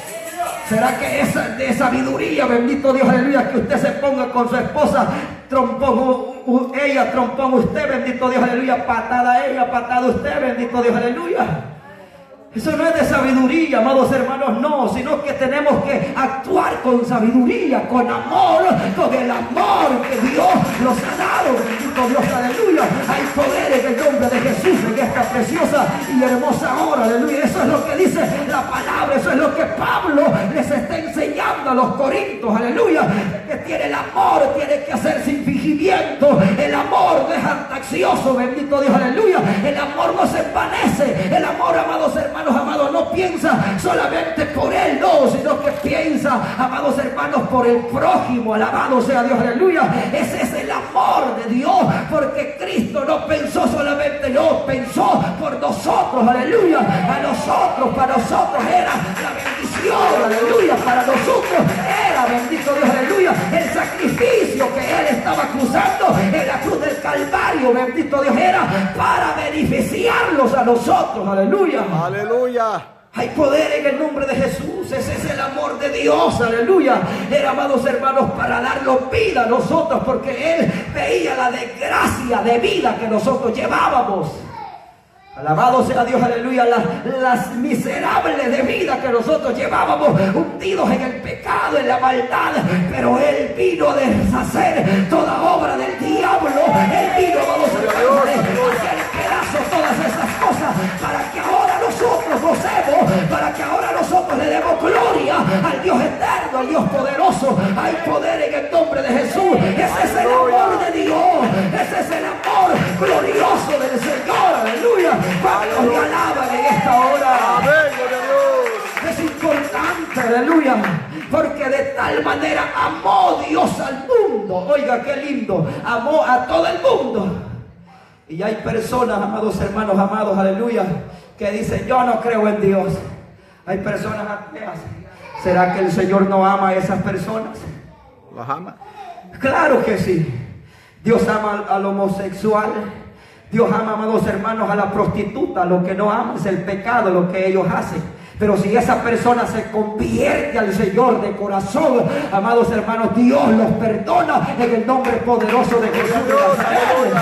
¿Será que es de sabiduría, bendito Dios, aleluya, que usted se ponga con su esposa trompón, ella trompón usted, bendito Dios, aleluya, patada ella, patada usted, bendito Dios, aleluya? Eso no es de sabiduría, amados hermanos, no, sino que tenemos que actuar con sabiduría, con amor, con el amor que Dios nos ha dado, bendito Dios, aleluya. Hay poder en el nombre de Jesús en esta preciosa y hermosa hora, aleluya. Eso es lo que dice la palabra, eso es lo que Pablo les está enseñando a los corintios, aleluya. Que tiene el amor, tiene que hacer sin fingimiento, el amor no es jactancioso, bendito Dios, aleluya. El amor no se envanece, el amor, amados hermanos, amados, no piensa solamente por él, no, sino que piensa, amados hermanos, por el prójimo, alabado sea Dios, aleluya. Ese es el amor de Dios, porque Cristo no pensó solamente, no, pensó por nosotros, aleluya. A nosotros, para nosotros era la bendición, aleluya, para nosotros era, bendito Dios, aleluya, el sacrificio que él estaba cruzando en la cruz del Calvario, bendito Dios, era para beneficiarlos a nosotros, aleluya.
Aleluya.
Hay poder en el nombre de Jesús. Ese es el amor de Dios, aleluya. Era, amados hermanos, para darnos vida a nosotros, porque él veía la desgracia de vida que nosotros llevábamos. Alabado sea Dios, aleluya. Las, las miserables de vida que nosotros llevábamos, hundidos en el pecado, en la maldad. Pero él vino a deshacer toda obra del diablo. Él vino, amados hermanos, a hacer pedazos todas esas cosas, para que ahora nosotros gocemos, para que ahora nosotros le demos gloria al Dios eterno alabando al Dios poderoso. Hay poder en el nombre de Jesús. Ese es el amor de Dios. Ese es el amor glorioso del Señor. Aleluya. ¿Cuántos le alaban en esta hora?
Amén, gloria a Dios.
Es importante, aleluya, porque de tal manera amó Dios al mundo. Oiga, qué lindo. Amó a todo el mundo. Y hay personas, amados hermanos, amados, aleluya, que dicen, yo no creo en Dios. Hay personas ateas. ¿Será que el Señor no ama a esas personas?
¿Las ama?
Claro que sí. Dios ama al homosexual. Dios ama, amados hermanos, a la prostituta. Lo que no ama es el pecado, lo que ellos hacen. Pero si esa persona se convierte al Señor de corazón, amados hermanos, Dios los perdona en el nombre poderoso de Jesús de Nazaret.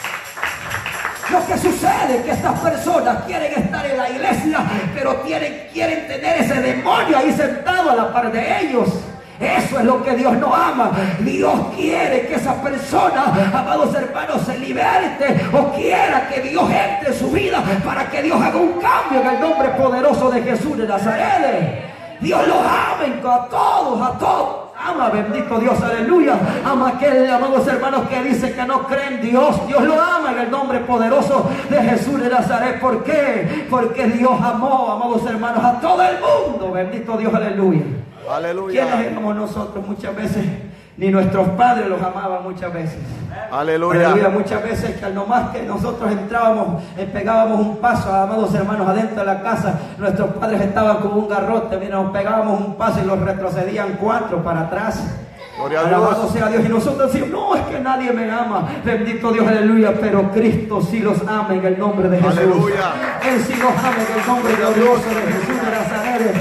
Lo que sucede es que estas personas quieren estar en la iglesia, pero quieren, quieren tener ese demonio ahí sentado a la par de ellos. Eso es lo que Dios no ama. Dios quiere que esa persona, amados hermanos, se liberte, o quiera que Dios entre en su vida para que Dios haga un cambio en el nombre poderoso de Jesús de Nazaret. Dios los ama a todos, a todos. Ama, bendito Dios, aleluya. Ama a aquel, amados hermanos, que dice que no cree en Dios. Dios lo ama en el nombre poderoso de Jesús de Nazaret. ¿Por qué? Porque Dios amó, amados hermanos, a todo el mundo. Bendito Dios, aleluya.
Aleluya.
¿Quiénes éramos nosotros muchas veces? Ni nuestros padres los amaban muchas veces.
Aleluya.
Aleluya. Muchas veces que al nomás que nosotros entrábamos, eh, pegábamos un paso, amados hermanos, adentro de la casa, nuestros padres estaban como un garrote. Mira, nos pegábamos un paso y los retrocedían cuatro para atrás.
Gloria a
Alabado
Dios.
sea Dios. Y nosotros decimos, no, es que nadie me ama. Bendito Dios, aleluya. Pero Cristo sí los ama en el nombre de Jesús.
Aleluya.
Él sí los ama en el nombre glorioso de Jesús de Nazaret.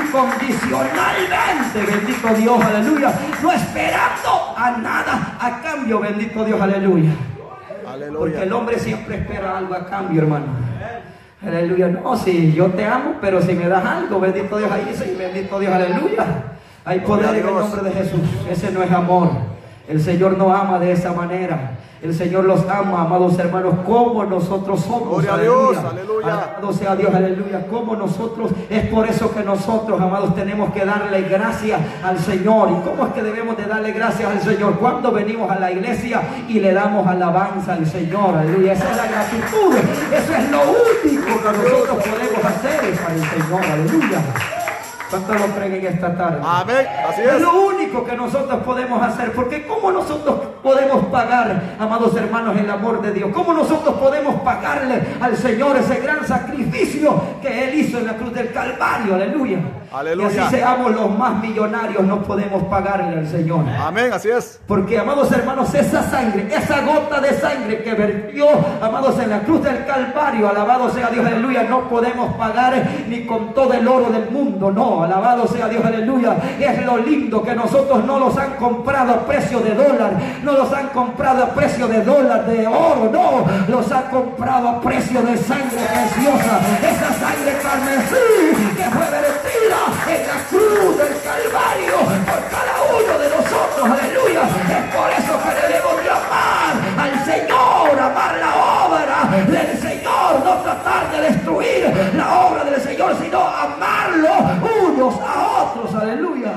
Incondicionalmente, bendito Dios, aleluya. No esperando a nada a cambio, bendito Dios, aleluya.
Aleluya.
Porque el hombre siempre espera algo a cambio, hermano. Aleluya. No, sí, yo te amo, pero si me das algo, bendito Dios, ahí sí, bendito Dios, aleluya. Hay poder en el nombre de Jesús. Ese no es amor. El Señor no ama de esa manera. El Señor los ama, amados hermanos, como nosotros somos.
Gloria a Dios, aleluya.
Alabado sea Dios, aleluya. Como nosotros, es por eso que nosotros, amados, tenemos que darle gracias al Señor. ¿Y cómo es que debemos de darle gracias al Señor? Cuando venimos a la iglesia y le damos alabanza al Señor, aleluya. Esa es la gratitud. Eso es lo único que nosotros podemos hacer para el Señor, aleluya. ¿Cuántos lo creen en esta tarde?
Amén. Así
Es
es.
lo único que nosotros podemos hacer, porque ¿cómo nosotros podemos pagar, amados hermanos, el amor de Dios? ¿Cómo nosotros podemos pagarle al Señor ese gran sacrificio que Él hizo en la cruz del Calvario? Aleluya.
Aleluya.
Y así seamos los más millonarios, no podemos pagarle al Señor.
Amén. Así es.
Porque, amados hermanos, esa sangre, esa gota de sangre que vertió, amados, en la cruz del Calvario, alabado sea Dios, aleluya, no podemos pagar ni con todo el oro del mundo, no, alabado sea Dios, aleluya. Es lo lindo que nosotros no los han comprado a precio de dólar, no los han comprado a precio de dólar, de oro, no, los han comprado a precio de sangre preciosa, esa sangre carmesí que fue vertida en la cruz del Calvario por cada uno de nosotros, aleluya. Es por eso que debemos de amar al Señor, amar la obra del Señor, no tratar de destruir la obra del Señor, sino amarlo unos a otros, aleluya.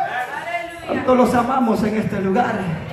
¿Cuánto los amamos en este lugar?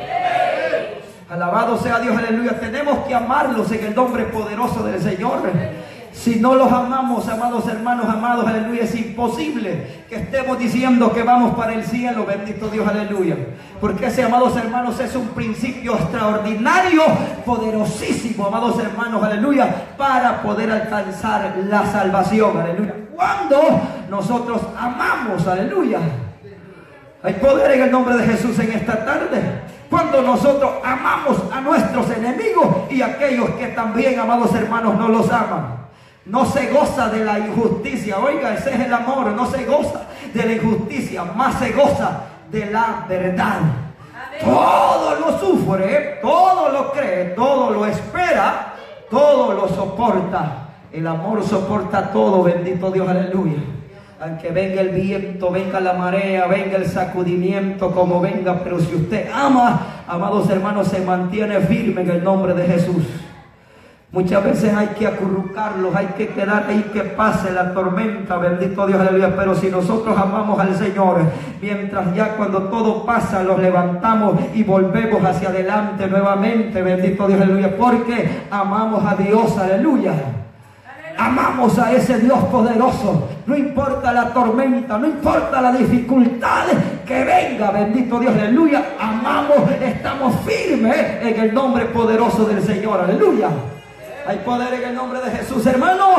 Alabado sea Dios, aleluya. Tenemos que amarlos en el nombre poderoso del Señor. Si no los amamos, amados hermanos, amados, aleluya, es imposible que estemos diciendo que vamos para el cielo, bendito Dios, aleluya. Porque ese, amados hermanos, es un principio extraordinario, poderosísimo, amados hermanos, aleluya, para poder alcanzar la salvación, aleluya. Cuando nosotros amamos, aleluya, hay poder en el nombre de Jesús en esta tarde. Cuando nosotros amamos a nuestros enemigos y aquellos que también, amados hermanos, no los aman. No se goza de la injusticia. Oiga, ese es el amor. No se goza de la injusticia, más se goza de la verdad. Amén. Todo lo sufre, todo lo cree, todo lo espera, todo lo soporta. El amor soporta todo, bendito Dios, aleluya. Aunque venga el viento, venga la marea, venga el sacudimiento, como venga, pero si usted ama, amados hermanos, se mantiene firme en el nombre de Jesús. Muchas veces hay que acurrucarlos, hay que quedar ahí que pase la tormenta, bendito Dios, aleluya. Pero si nosotros amamos al Señor, mientras ya cuando todo pasa, los levantamos y volvemos hacia adelante nuevamente, bendito Dios, aleluya. Porque amamos a Dios, aleluya. Amamos a ese Dios poderoso. No importa la tormenta, no importa la dificultad que venga, bendito Dios, aleluya. Amamos, estamos firmes en el nombre poderoso del Señor, aleluya. Hay poder en el nombre de Jesús, hermanos.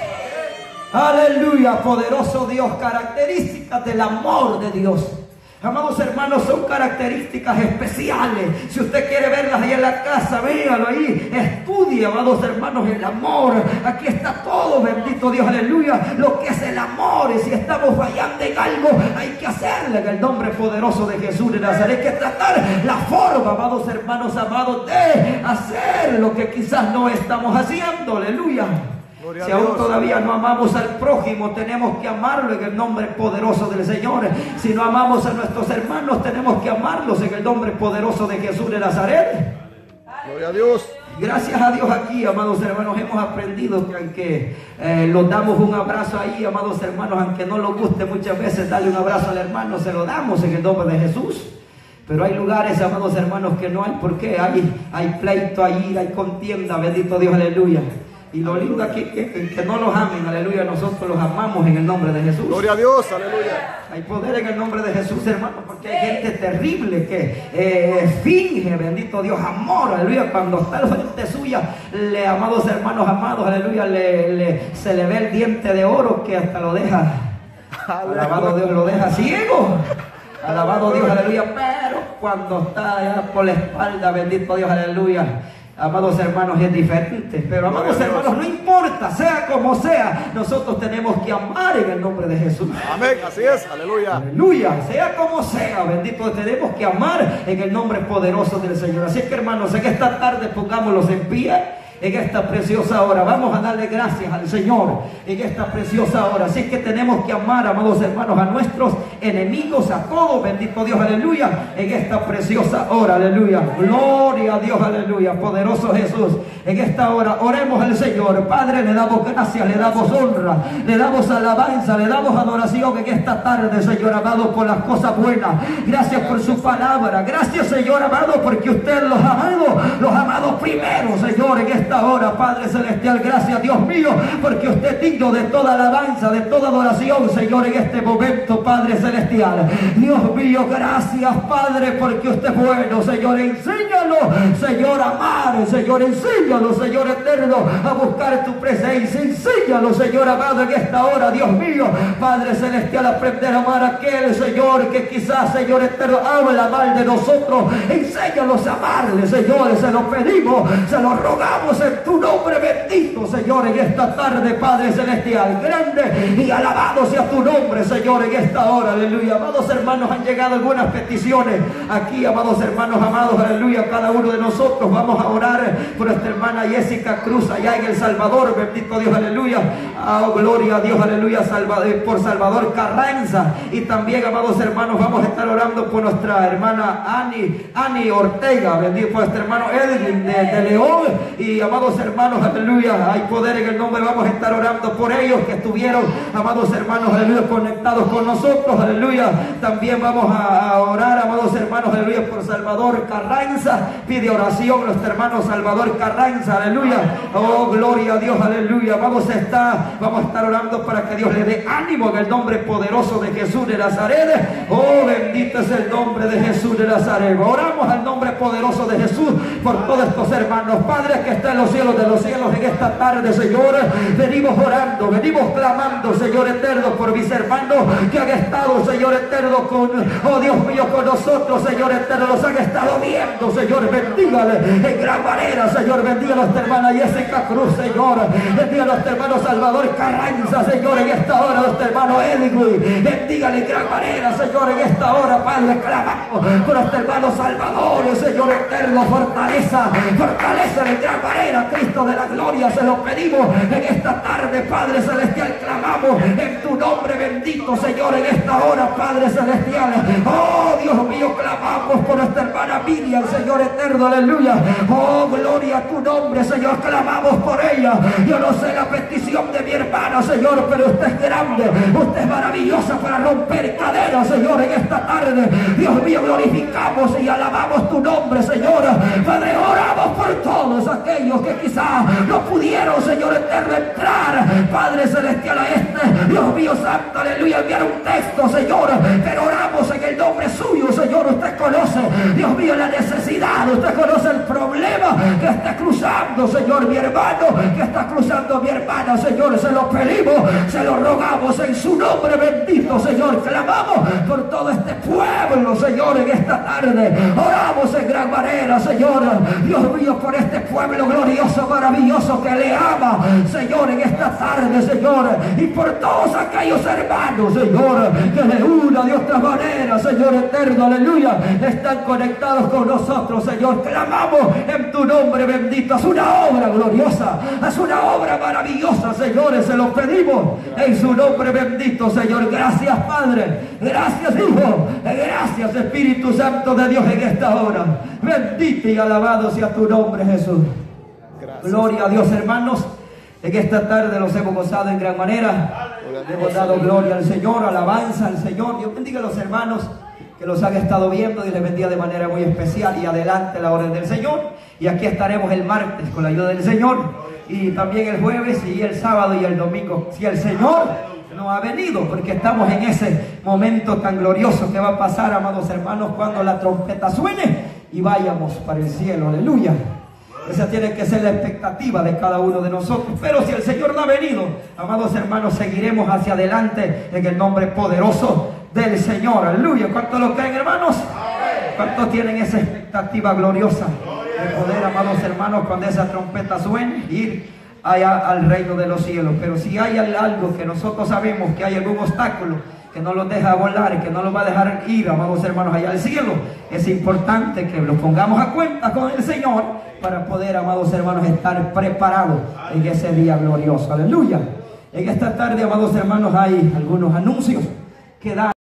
Aleluya, poderoso Dios. Características del amor de Dios. Amados hermanos, son características especiales. Si usted quiere verlas ahí en la casa, véalo ahí, estudie, amados hermanos, el amor. Aquí está todo, bendito Dios, aleluya. Lo que es el amor, y si estamos fallando en algo, hay que hacerle en el nombre poderoso de Jesús de Nazaret. Hay que tratar la forma, amados hermanos, amados, de hacer lo que quizás no estamos haciendo, aleluya. Si aún todavía no amamos al prójimo, tenemos que amarlo en el nombre poderoso del Señor. Si no amamos a nuestros hermanos, tenemos que amarlos en el nombre poderoso de Jesús de Nazaret.
Gloria a Dios.
Gracias a Dios aquí, amados hermanos, hemos aprendido que aunque eh, los damos un abrazo ahí, amados hermanos, aunque no nos guste muchas veces darle un abrazo al hermano, se lo damos en el nombre de Jesús. Pero hay lugares, amados hermanos, que no hay por qué. Hay, hay pleito, hay ira, hay contienda, bendito Dios, aleluya. Y lo lindo aquí es que, que no los amen, aleluya, nosotros los amamos en el nombre de Jesús.
Gloria a Dios, aleluya.
Hay poder en el nombre de Jesús, hermano, porque hay gente terrible que eh, finge, bendito Dios, amor, aleluya. Cuando está al frente suya, le, amados hermanos, amados, aleluya, le, le, se le ve el diente de oro que hasta lo deja, alabado Dios, lo deja ciego. Alabado Dios, aleluya. Pero cuando está allá por la espalda, bendito Dios, aleluya, amados hermanos, es diferente. Pero amados hermanos, no importa, sea como sea, nosotros tenemos que amar en el nombre de Jesús.
Amén, así es, aleluya.
Aleluya, sea como sea, bendito, tenemos que amar en el nombre poderoso del Señor. Así que hermanos, en esta tarde pongámoslos en pie. En esta preciosa hora vamos a darle gracias al Señor en esta preciosa hora. Así que tenemos que amar, amados hermanos, a nuestros enemigos, a todos, bendito Dios, aleluya, en esta preciosa hora, aleluya. Gloria a Dios, aleluya, poderoso Jesús. En esta hora oremos al Señor. Padre, le damos gracias, le damos honra, le damos alabanza, le damos adoración en esta tarde, Señor amado, por las cosas buenas. Gracias por su palabra. Gracias, Señor amado, porque usted los ha amado, los ha amado primero, Señor, en esta hora, Padre celestial. Gracias, Dios mío, porque usted es digno de toda alabanza, de toda adoración, Señor, en este momento, Padre celestial. Dios mío, gracias, Padre, porque usted es bueno, Señor. Enséñalo, Señor, a amar, Señor, enséñalo, Señor eterno, a buscar tu presencia. Enséñalo, Señor amado, en esta hora, Dios mío, Padre celestial, a aprender a amar a aquel, Señor, que quizás, Señor eterno, habla mal de nosotros. Enséñalos a amarle, Señor, se lo pedimos, se lo rogamos en tu nombre bendito, Señor, en esta tarde, Padre celestial. Grande y alabado sea tu nombre, Señor, en esta hora, aleluya. Amados hermanos, han llegado algunas peticiones aquí, amados hermanos, amados, aleluya. Cada uno de nosotros vamos a orar por nuestra hermana Jessica Cruz allá en El Salvador, bendito Dios, aleluya. Oh, gloria a Dios, aleluya, Salva, por Salvador Carranza. Y también, amados hermanos, vamos a estar orando por nuestra hermana Ani, Ani Ortega, bendito, por nuestro hermano Edwin de, de León. Y amados hermanos, aleluya, hay poder en el nombre. Vamos a estar orando por ellos que estuvieron, amados hermanos, aleluya, conectados con nosotros, aleluya. También vamos a orar, amados hermanos, aleluya, por Salvador Carranza. Pide oración nuestro hermano Salvador Carranza, aleluya. Oh, gloria a Dios, aleluya. Vamos a estar, vamos a estar orando para que Dios le dé ánimo en el nombre poderoso de Jesús de Nazaret. Oh, bendito es el nombre de Jesús de Nazaret. Oramos al nombre poderoso de Jesús por todos estos hermanos. Padre que está en los cielos de los cielos, en esta tarde, Señor, venimos orando, venimos clamando, Señor eterno, por mis hermanos que han estado, Señor eterno, con, oh Dios mío, con nosotros, Señor eterno, los han estado viendo, Señor. Bendígale en gran manera, Señor. Bendiga a nuestra hermana Jessica Cruz, Señor. Bendiga a nuestro hermano Salvador Carranza, Señor, en esta hora, nuestro hermano Edwin. Bendígale en gran manera, Señor, en esta hora, Padre, clamamos por nuestro hermano Salvador, Señor eterno. Fortaleza, fortaleza en gran manera, a Cristo de la gloria. Se lo pedimos en esta tarde, Padre celestial. Clamamos en tu nombre bendito, Señor, en esta hora, Padre celestial. Oh, Dios mío, clamamos por nuestra hermana Miriam, Señor eterno, aleluya. Oh, gloria a tu nombre, Señor. Clamamos por ella. Yo no sé la petición de mi hermana, Señor, pero usted es grande, usted es maravillosa para romper cadenas, Señor, en esta tarde. Dios mío, glorificamos y alabamos tu nombre, Señor. Padre, oramos por todos aquellos que quizás no pudieron, Señor eterno, entrar, Padre celestial, a este, Dios mío santo, aleluya, enviar un texto, Señor, pero oramos en el nombre suyo, Señor. Usted conoce, Dios mío, la necesidad, usted conoce el problema que está cruzando, Señor, mi hermano, que está cruzando mi hermana, Señor. Se lo pedimos, se lo rogamos en su nombre bendito, Señor. Clamamos por todo este pueblo, Señor, en esta tarde. Oramos en gran manera, Señor, Dios mío, por este pueblo glorioso, maravilloso que le ama, Señor, en esta tarde, Señor, y por todos aquellos hermanos, Señor, que de una de otra manera, Señor eterno, aleluya, están conectados con nosotros, Señor. Clamamos en tu nombre bendito. Es una obra gloriosa, es una obra maravillosa, señores. Se lo pedimos en su nombre bendito, Señor. Gracias, Padre, gracias, Hijo, gracias, Espíritu Santo de Dios, en esta hora. Bendito y alabado sea tu nombre, Jesús. Gracias. Gloria a Dios, hermanos. En esta tarde los hemos gozado en gran manera. Le hemos dado gloria al Señor, alabanza al Señor. Dios bendiga a los hermanos que los han estado viendo y les bendiga de manera muy especial. Y adelante la orden del Señor. Y aquí estaremos el martes con la ayuda del Señor. Y también el jueves y el sábado y el domingo, si el Señor no ha venido, porque estamos en ese momento tan glorioso que va a pasar, amados hermanos, cuando la trompeta suene y vayamos para el cielo. Aleluya. Esa tiene que ser la expectativa de cada uno de nosotros. Pero si el Señor no ha venido, amados hermanos, seguiremos hacia adelante en el nombre poderoso del Señor. Aleluya. ¿Cuántos lo creen, hermanos? ¿Cuántos tienen esa expectativa gloriosa de poder, amados hermanos, cuando esa trompeta suene, ir allá al reino de los cielos? Pero si hay algo que nosotros sabemos, que hay algún obstáculo que no los deja volar, que no los va a dejar ir, amados hermanos, allá al cielo, es importante que los pongamos a cuenta con el Señor para poder, amados hermanos, estar preparados en ese día glorioso. Aleluya. En esta tarde, amados hermanos, hay algunos anuncios que dan